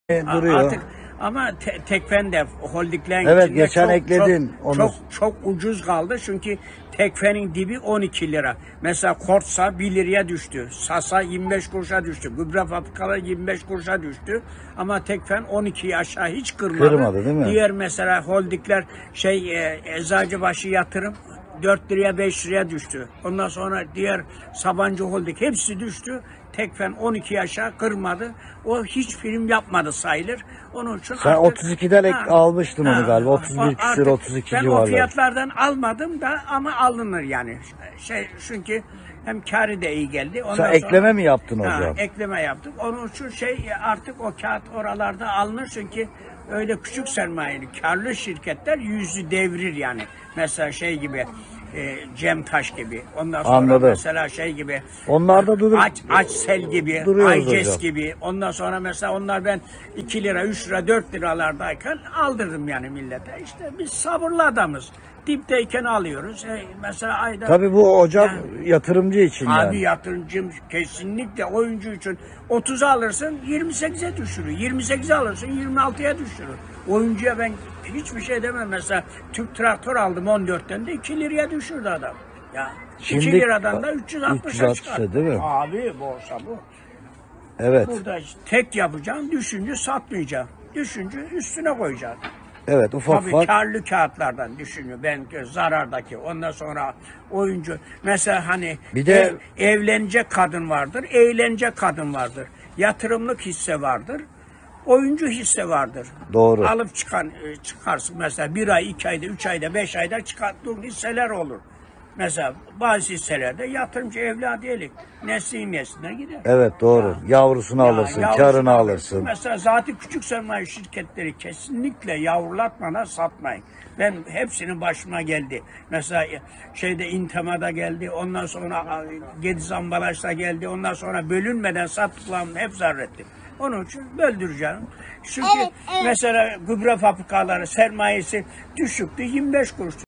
duruyor. Artık ama Tekfen de holdinglerin Evet, içinde geçen ekledin onu. Çok ucuz kaldı çünkü Tekfen'in dibi 12 lira. Mesela Kortsa 1 liraya düştü. Sasa 25 kuruşa düştü. Gübre fabrikaları 25 kuruşa düştü. Ama Tekfen 12'yi aşağı hiç kırmadı. Değil mi? Diğer mesela holdingler Eczacıbaşı yatırım 4 liraya 5 liraya düştü. Ondan sonra diğer Sabancı Holding hepsi düştü. Tekfen 12 aşağı kırmadı. O hiç film yapmadı sayılır. Onun için Sen artık, 32'den almıştın onu galiba. 31 küsur, 32 ben civarlar. o fiyatlardan almadım da ama alınır yani. Çünkü hem karı da iyi geldi. Ondan Sen ekleme mi yaptın hocam? Ekleme yaptık. Onun için artık o kağıt oralarda alınır çünkü öyle küçük sermayeli karlı şirketler yüzü devrir yani. Mesela gibi Cemtaş gibi. Ondan sonra Anladım. mesela gibi. Onlar da durur. Açsel gibi, Ayces gibi. Ondan sonra mesela onlar ben 2 lira, 3 lira, 4 liralardayken aldırdım yani millete. İşte biz sabırlı adamız. Dipteyken alıyoruz. Mesela ayda... Tabii bu hocam yatırımcı için yani. Abi yatırımcım kesinlikle oyuncu için 30'a alırsın 28'e düşürür. 28'e alırsın 26'ya düşürür. Oyuncuya ben hiçbir şey demem. Mesela Türk Traktör aldım 14'ten de 2 liraya düşürdü adam. Ya Şimdi 2 liradan da 360'a çıkar. değil mi? Abi borsa bu. Evet. Burada tek yapacaksın, düşünce satmayacaksın. Düşünce üstüne koyacaksın. Evet, ufak Tabii ufak. karlı kağıtlardan düşünüyor. Ben zarardaki. Ondan sonra oyuncu. Mesela hani Bir de evlenecek kadın vardır, eğlenecek kadın vardır. Yatırımlık hisse vardır. Oyuncu hisse vardır. Doğru. Alıp çıkarsın. Mesela 1 ay, 2 ayda, 3 ayda, 5 ayda çıkarttığın hisseler olur. Mesela bazı hisselerde yatırımcı evladiyelik. Neslin nesline gider. Evet, doğru. Yavrusunu alırsın, karını alırsın. Mesela zaten küçük sermaye şirketleri kesinlikle yavrulatmadan satmayın. Ben hepsinin başıma geldi. Mesela İntema'da geldi, ondan sonra Gediz Ambalaj'da geldi, ondan sonra bölünmeden sattıklarımı hep zarar ettim. Onun için böldüreceğim. Çünkü mesela gübre fabrikaları sermayesi düşüktü 25 kuruş.